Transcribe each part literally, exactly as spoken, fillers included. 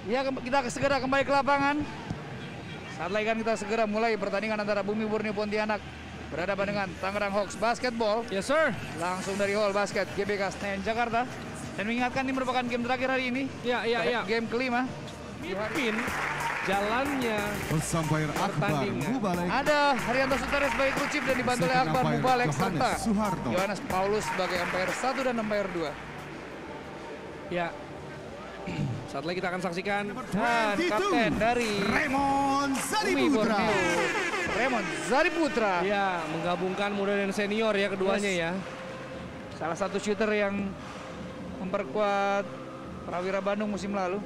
Ya, kita segera kembali ke lapangan. Saat lagi kan kita segera mulai pertandingan antara Bumi Borneo Pontianak berhadapan dengan Tangerang Hawks Basketball. Yes sir. Langsung dari Hall Basket G B K Senayan Jakarta. Dan mengingatkan ini merupakan game terakhir hari ini. Ya, ya, ya. Game kelima. Mimpin jalannya Pesampair Akbar Mubalek. Ada Haryanto Sutari sebagai kru chief dan dibantu oleh Akbar Mubalek serta Suharto. Yohanes Paulus sebagai umpire satu dan umpire dua. Ya. Saat lagi kita akan saksikan Dan kapten dari Raymond Bumi Zariputra. Borneo, Raymond Zariputra. ya menggabungkan muda dan senior ya keduanya Yes. ya. Salah satu shooter yang memperkuat Prawira Bandung musim lalu.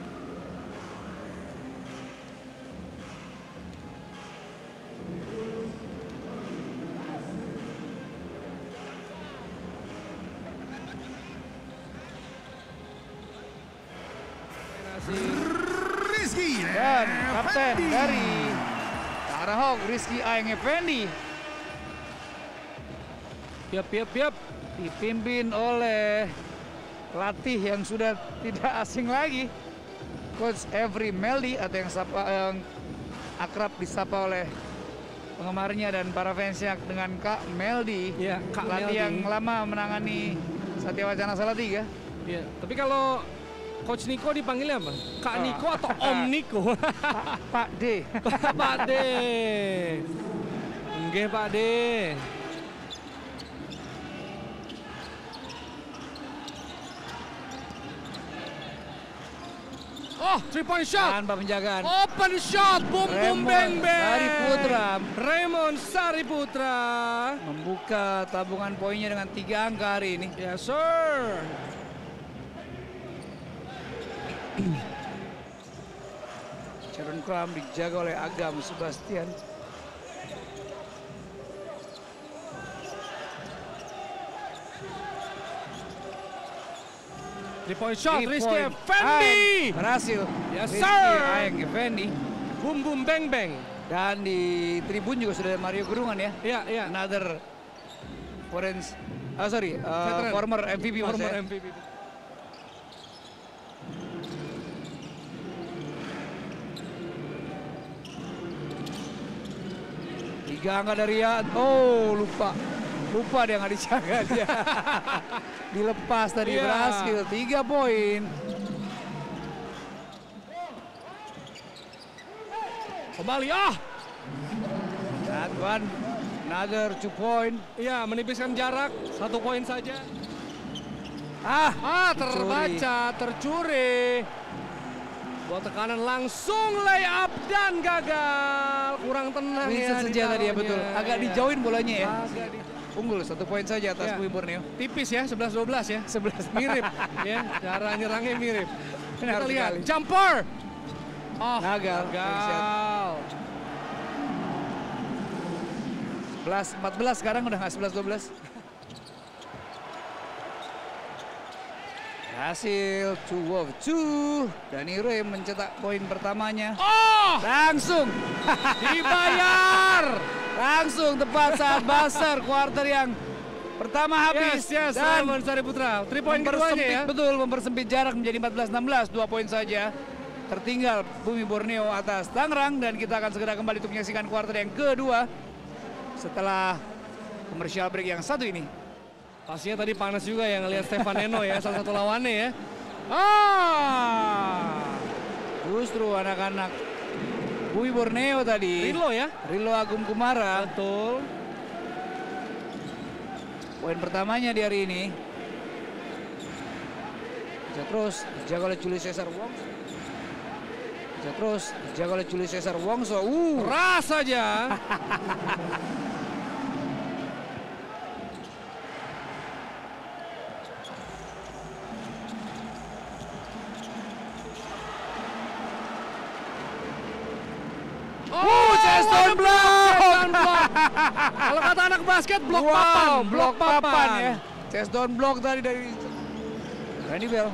Rizky Dan kapten Effendi. dari Tangerang Hawks Rizky Aeng Effendi Yap, yap, yap. dipimpin oleh pelatih yang sudah tidak asing lagi, Coach Every Meldi atau yang, sapa, yang akrab disapa oleh penggemarnya dan para fansnya dengan Kak Meldi. Ya, Kak Pelatih Meldi. yang lama menangani Satya Wacana Salatiga. Ya, tapi kalau Coach Niko dipanggilnya apa? Kak Niko atau Om Niko? Pak D. Pak D. Nggih Pak D. Oh, three point shot. Tanpa penjagaan. Open shot, boom boom Raymond bang bang. Sariputra Raymond Sariputra. membuka tabungan poinnya dengan tiga angka hari ini. Yes sir. Sharon Kram dijaga oleh Agam Sebastian. Three point shot, Three Rizky point. Effendi. Aeng berhasil. Yes, Rizky sir. Aeng Effendi. Boom boom bang bang. Dan di tribun juga sudah ada Mario Gurungan ya. Ya ya. Another forens, ah sorry, uh, Veteran. former M V P mas Former ya. M V P. Tiga angka dari ya. Oh lupa, lupa dia nggak dijaga dia. Dilepas tadi Iya. berhasil. Tiga poin. Kembali ah. That one, another two point. Iya, menipiskan jarak satu poin saja. Ah, Ah, terbaca, tercuri. Buat tekanan langsung lay up dan gagal. Kurang tenang Vincent ya. saja tadi ya ditaruhnya. betul. Agak Iya. dijauhin bolanya ya. Agak di- Unggul satu poin saja atas Iya. Bumi Borneo. Tipis ya, sebelas dua belas ya. Sebelas Mirip ya, cara nyerangnya mirip. Benar Kita lihat, sekali. jumper. Oh, Gagal. gagal. sebelas empat belas sekarang udah nggak sebelas dua belas. Hasil two of two. Dani Ray mencetak poin pertamanya. Oh, Langsung. dibayar. Langsung tepat saat buzzer kuarter yang pertama habis. Yes, yes, Dan Raymond Sariputra. Three point keduanya mempersempit, ya. betul, mempersempit jarak menjadi empat belas enam belas. Dua poin saja. Tertinggal Bumi Borneo atas Tangerang. Dan kita akan segera kembali untuk menyaksikan kuarter yang kedua. Setelah komersial break yang satu ini. Pastinya tadi panas juga ya ngelihat Stefan Eno ya, salah satu lawannya ya. Ah, Justru anak-anak Bumi Borneo tadi. Rilo ya. Rilo Agung Kumara. Betul. Poin pertamanya di hari ini. Bisa terus dijaga oleh Julius Caesar Wongso. Bisa terus dijaga oleh Julius Caesar Wongso. Uh, Keras saja. Oh, chest down block. Kalau kata anak basket, blok wow, papan. blok papan ya. Chest down block tadi dari Randy Bell.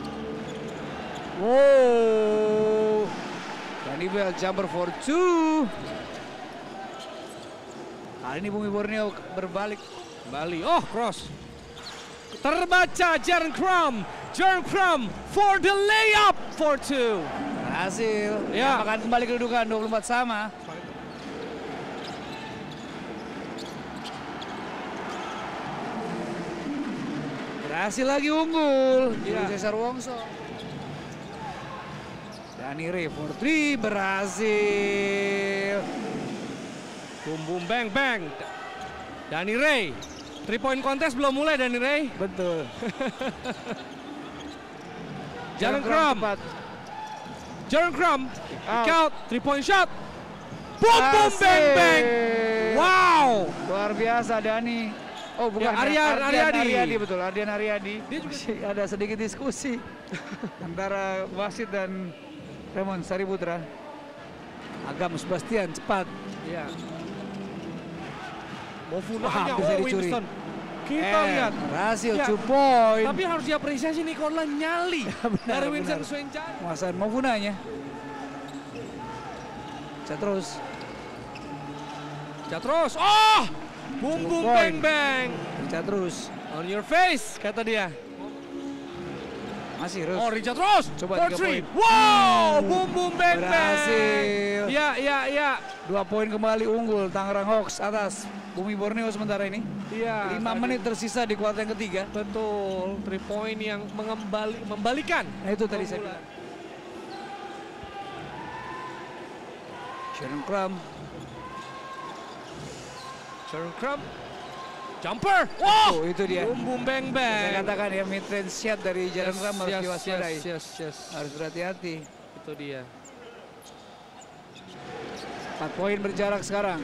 Wow. Randy Bell jumper for two. Kali ini Bumi Borneo berbalik. Bali. Oh, cross. Terbaca Jaren Kram. Jaren Kram for the layup. for two. Berhasil. Ya. Akan kembali kedudukan dua puluh empat sama. Berhasil lagi unggul. Ya. Cesar Wongso. Dani Ray for three berhasil. Boom boom bang bang. Dani Ray. Three point contest belum mulai Dani Ray. Betul. Jaren Kram. Jaren Kram. Kick out. Three point shot. Boom boom bang bang. Wow. Luar biasa Dani. Oh bukan, Ya, Aryan Aryadi. Aryadi betul, Ardian Aryadi. Dia juga- Masih ada sedikit diskusi antara wasit dan Raymond Sariputra. Agam Sebastian cepat. Ya. Mau Wah, funanya, bisa oh dicuri. Winston. Kita Eh, lihat. berhasil Ya. two point. Tapi harus diapresiasi Nikola nyali benar, dari Winston benar. Swenjani. Penguasaan Mafunanya. Bisa terus. Ya terus. Oh! Boom Two boom point. bang bang. Bisa terus. On your face kata dia. Masih terus. Oh Richard Ross. Coba for tiga three. poin. Wow, boom boom bang bang. Berhasil. Ya ya ya. Dua poin kembali unggul Tangerang Hawks atas Bumi Borneo sementara ini. Iya. Lima tadi- menit tersisa di kuarter yang ketiga. Betul. Three point yang mengembali membalikan. Nah itu tadi saya keunggulan. bilang. Sharon Kram. Sharon Kram. Jumper. Wow. Oh itu dia. Boom boom bang bang. Saya katakan ya mid range shot dari Sharon Kram harus yes, diwaspadai. yes, yes, yes. Harus berhati-hati. Itu dia. Empat poin berjarak sekarang.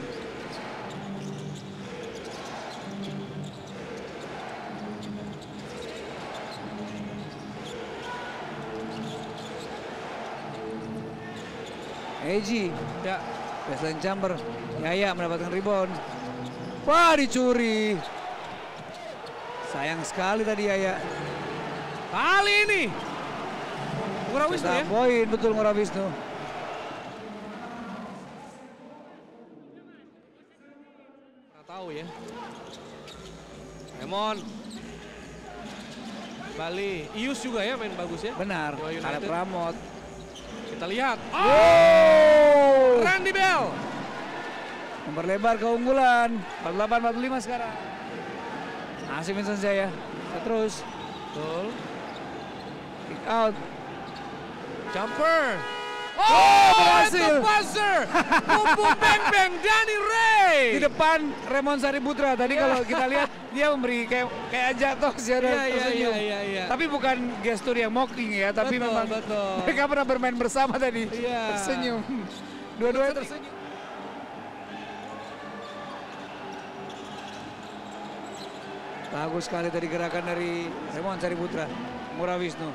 Eji, Ya. baseline jumper. Yaya mendapatkan rebound. Wah dicuri. Sayang sekali tadi Yaya. Kali ini. Ngurah Wisnu ya. Cetak poin betul Ngurah Wisnu. Nggak tahu ya. Emon. Bali. Ius juga ya main bagus ya. Benar, Dewa United. ada Pramod. Kita lihat. Oh! Randy Bell. Memperlebar keunggulan. empat puluh delapan empat puluh lima sekarang. Masih Vincent Jaya. Terus. Betul. Kick out. Jumper. Oh, Itu berhasil. buzzer. Boom boom bang bang. Dani Ray. Di depan Raymond Sariputra. Tadi kalau kita lihat dia memberi kayak kayak jatuh sih ada Iya, iya, tersenyum. iya, iya, iya. Tapi bukan gestur yang mocking ya, tapi Betul, memang betul. mereka pernah bermain bersama tadi. Iya. Tersenyum. Dua-duanya tersenyum. Bagus sekali tadi gerakan dari Raymond Sariputra. Ngurah Wisnu.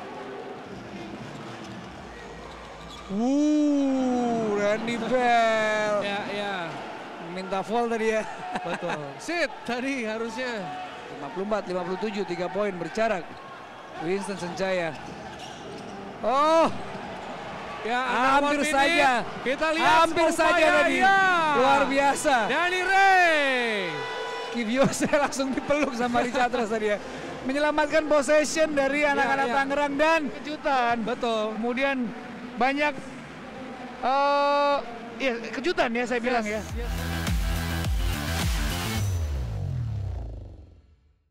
Wuh, Randy Bell. Ya, ya. Minta foul tadi ya. Betul. Sit tadi harusnya. lima puluh empat lima puluh tujuh, tiga poin berjarak. Winston Senjaya. Oh, Ya, hampir ini. saja. Kita lihat. Hampir Small saja fire, tadi. ya. Luar biasa. Dani Ray. Kiviose langsung dipeluk sama Richard Ross tadi ya. Menyelamatkan possession dari anak-anak ya. Tangerang dan kejutan. Betul. Kemudian banyak eh ya kejutan ya saya bilang ya. Yes, yes.